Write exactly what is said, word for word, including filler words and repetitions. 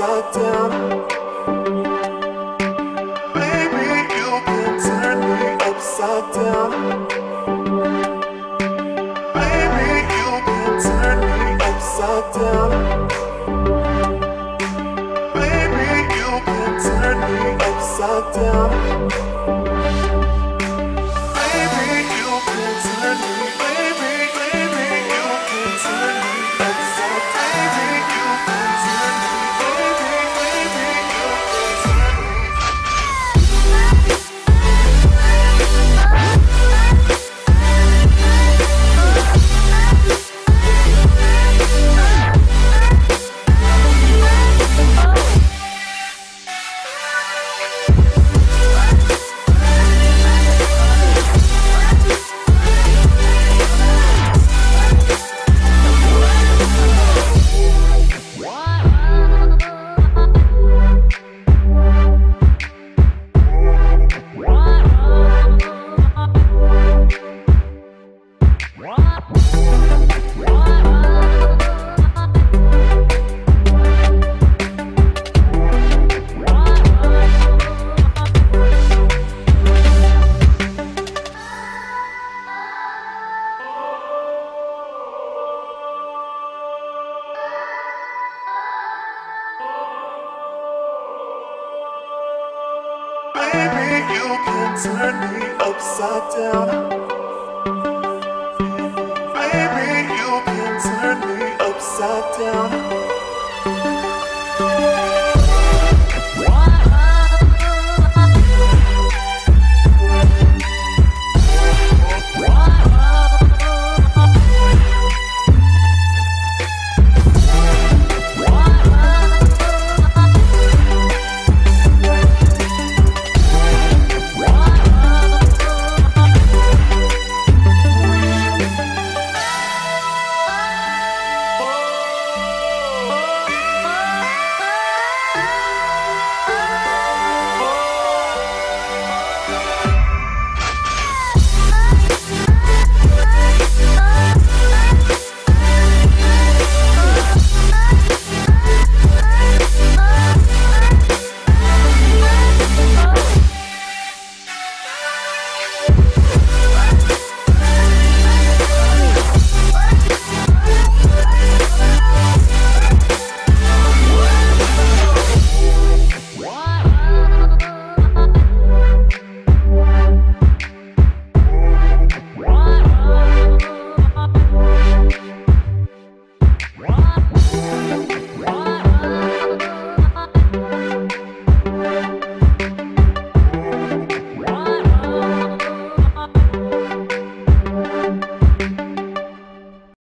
upside down. Baby, you can turn me upside down. Baby, you can turn me upside down. Baby, you can turn me upside down. Baby, you can turn me, baby, baby, you can turn me upside down. Baby, you can turn me, baby, baby, you can turn me. Baby, you can turn me upside down. Baby, you can turn me upside down.